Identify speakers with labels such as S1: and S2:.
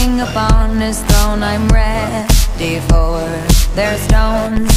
S1: Sitting upon his throne, I'm ready for their stones.